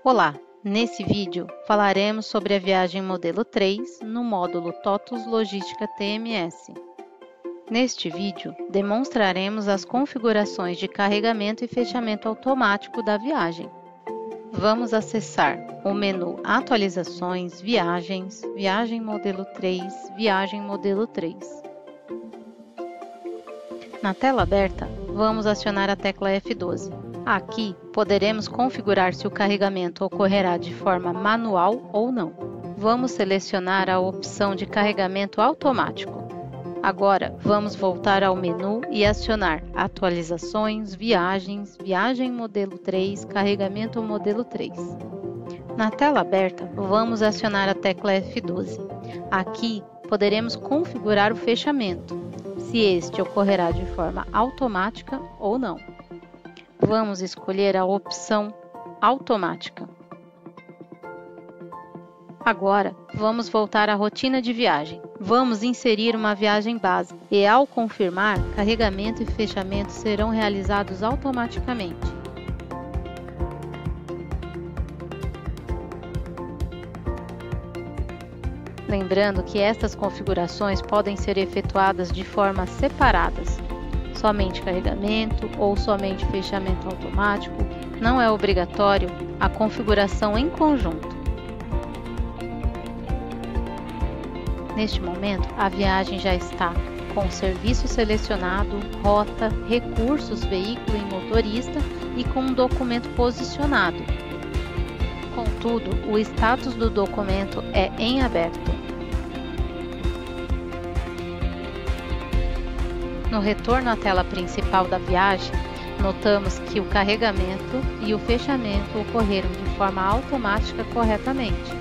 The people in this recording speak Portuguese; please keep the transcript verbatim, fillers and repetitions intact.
Olá! Nesse vídeo falaremos sobre a viagem modelo três no módulo TOTUS Logística T M S. Neste vídeo, demonstraremos as configurações de carregamento e fechamento automático da viagem. Vamos acessar o menu Atualizações, Viagens, Viagem Modelo três, Viagem Modelo três. Na tela aberta, vamos acionar a tecla F doze. Aqui, poderemos configurar se o carregamento ocorrerá de forma manual ou não. Vamos selecionar a opção de carregamento automático. Agora, vamos voltar ao menu e acionar Atualizações, Viagens, Viagem Modelo três, Carregamento Modelo três. Na tela aberta, vamos acionar a tecla F doze. Aqui, poderemos configurar o fechamento, se este ocorrerá de forma automática ou não. Vamos escolher a opção Automática. Agora, vamos voltar à rotina de viagem. Vamos inserir uma viagem base e, ao confirmar, carregamento e fechamento serão realizados automaticamente. Lembrando que estas configurações podem ser efetuadas de forma separadas. Somente carregamento ou somente fechamento automático, não é obrigatório a configuração em conjunto. Neste momento, a viagem já está com o serviço selecionado, rota, recursos, veículo e motorista e com um documento posicionado. Contudo, o status do documento é em aberto. No retorno à tela principal da viagem, notamos que o carregamento e o fechamento ocorreram de forma automática corretamente.